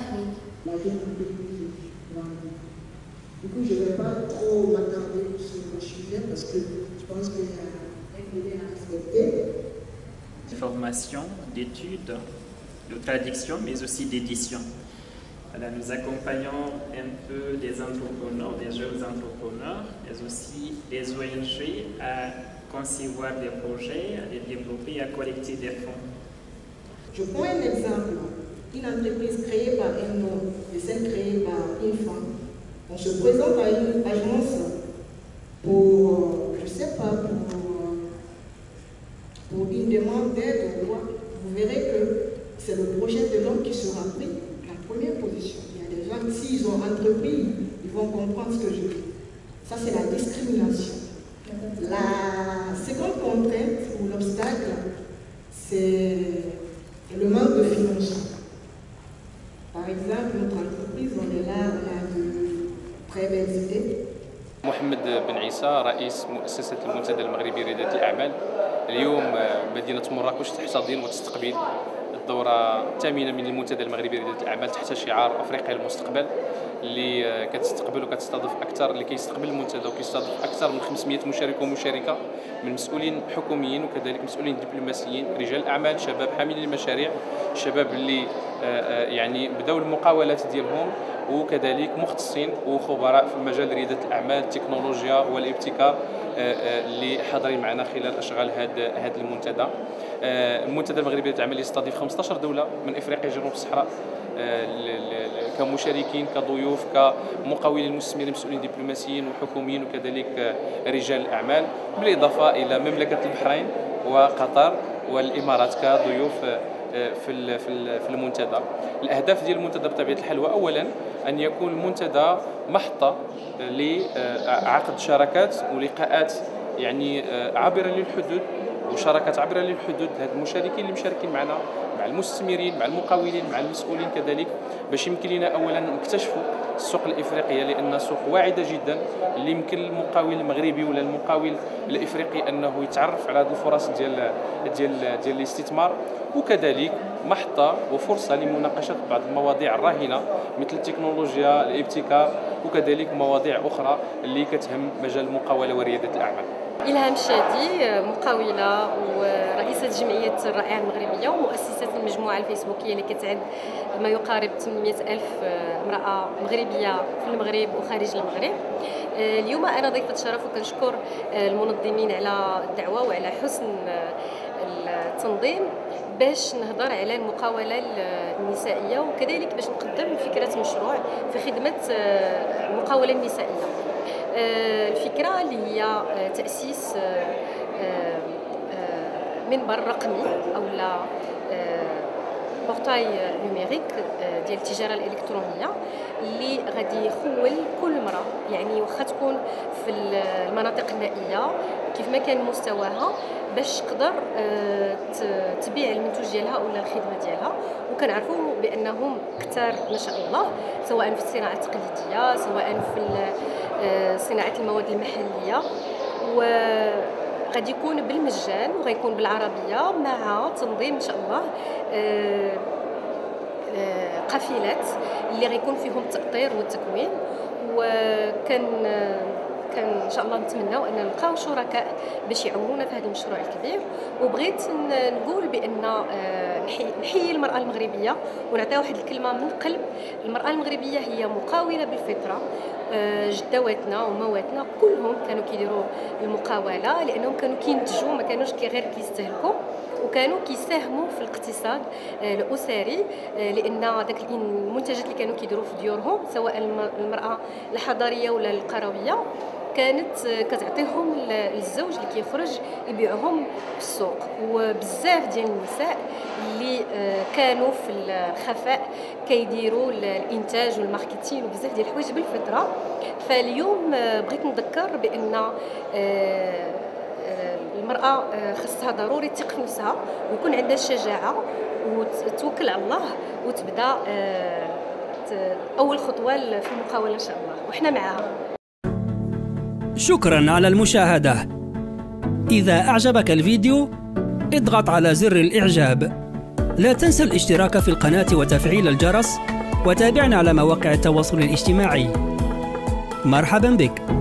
la jeune entreprise vendue. Du coup, je ne vais pas trop m'attarder sur le sujet parce que je pense qu'il y a un délai à respecter. Formation, d'études, de traduction, mais aussi d'édition. Voilà, nous accompagnons un peu des entrepreneurs, des jeunes entrepreneurs, mais aussi des ONG à concevoir des projets, à les développer et à collecter des fonds. Je prends un exemple. Une entreprise créée par un homme et celle créée par une femme. On se présente à une agence pour, je ne sais pas, pour une demande d'aide ou quoi. Vous verrez que c'est le projet de l'homme qui sera pris en première position. Il y a des gens, s'ils ont entrepris, ils vont comprendre ce que je dis. Ça, c'est la discrimination. La seconde contrainte ou l'obstacle, c'est le manque de financement. Par exemple, notre entreprise, on est là, on a de très belles idées. محمد بن عيسى رئيس مؤسسة المنتدى المغربي لريادة الأعمال. اليوم مدينة مراكش تحتضن وتستقبل الدورة الثامنة من المنتدى المغربي لريادة الأعمال تحت شعار أفريقيا للمستقبل، اللي كتستقبل وكتستضيف أكثر، اللي كيستقبل المنتدى وكيستضيف أكثر من 500 مشارك ومشاركة من مسؤولين حكوميين وكذلك مسؤولين دبلوماسيين، رجال أعمال، شباب حاملين المشاريع، الشباب اللي يعني بداو المقاولات ديالهم، وكذلك مختصين وخبراء في مجال ريادة الأعمال، التكنولوجيا والابتكار اللي حاضرين معنا خلال أشغال هذا المنتدى. المنتدى المغربي لريادة الأعمال يستضيف 15 دولة من إفريقيا جنوب الصحراء كمشاركين، كضيوف، كمقاولين مستثمرين، مسؤولين دبلوماسيين وحكوميين وكذلك رجال الأعمال، بالإضافة إلى مملكة البحرين وقطر والإمارات كضيوف في المنتدى. الأهداف ديال المنتدى بطبيعة الحال هو أولا أن يكون المنتدى محطة لعقد شراكات ولقاءات يعني عابرة للحدود وشراكات عابرة للحدود لهاد المشاركين اللي مشاركين معنا، مع المستثمرين، مع المقاولين، مع المسؤولين كذلك، باش يمكن لنا اولا نكتشفوا السوق الافريقيه، لان سوق واعده جدا اللي يمكن للمقاول المغربي ولا المقاول الافريقي انه يتعرف على هذه الفرص ديال الاستثمار، وكذلك محطه وفرصه لمناقشه بعض المواضيع الراهنه مثل التكنولوجيا، الابتكار، وكذلك مواضيع اخرى اللي كتهم مجال المقاوله ورياده الاعمال. إلهام شادي، مقاولة ورئيسة جمعية الرائعة المغربية ومؤسسة المجموعة الفيسبوكية اللي كتعد ما يقارب 800 ألف امرأة مغربية في المغرب وخارج المغرب. اليوم أنا ضيفة شرف وكنشكر المنظمين على الدعوة وعلى حسن التنظيم باش نهضر على المقاولة النسائية وكذلك باش نقدم فكرة مشروع في خدمة المقاولة النسائية. الفكرة اللي هي تأسيس منبر رقمي أو لا بورتاي نوميريك ديال التجارة الإلكترونية اللي غادي يخول كل امرأة، يعني واخا تكون في المناطق النائية كيف ما كان مستواها باش تقدر تبيع المنتوج ديالها ولا الخدمة ديالها. وكنعرفوا بأنهم كثار ما شاء الله، سواء في الصناعة التقليدية سواء في صناعة المواد المحلية، وغادي يكون بالمجان وغيكون بالعربية مع تنظيم إن شاء الله قافلات اللي غيكون فيهم التأطير والتكوين. وكان ان شاء الله نتمناو ان نلقاو شركاء باش يعاونونا في هذا المشروع الكبير. وبغيت نقول بان نحيي المراه المغربيه ونعطيها واحد الكلمه من القلب. المراه المغربيه هي مقاوله بالفطره، جدواتنا ومواتنا كلهم كانوا كيديروا المقاوله لانهم كانوا كينتجوا، ما كانوش غير كيستهلكوا، وكانوا كيساهموا في الاقتصاد الاسري، لان داك المنتجات اللي كانوا كيديروا في ديورهم سواء المراه الحضريه ولا القرويه كانت كتعطيهم الزوج اللي كيخرج يبيعهم في السوق. وبزاف ديال النساء اللي كانوا في الخفاء كيديروا الانتاج والماركتين وبزاف ديال الحوايج بالفطره. فاليوم بغيت نذكر بان المرأة خصها ضروري تثق في نفسها ويكون عندها الشجاعة وتوكل على الله وتبدا أول خطوة في المقاولة إن شاء الله، وإحنا معاها. شكرا على المشاهدة. إذا أعجبك الفيديو اضغط على زر الإعجاب. لا تنسى الاشتراك في القناة وتفعيل الجرس وتابعنا على مواقع التواصل الاجتماعي. مرحبا بك.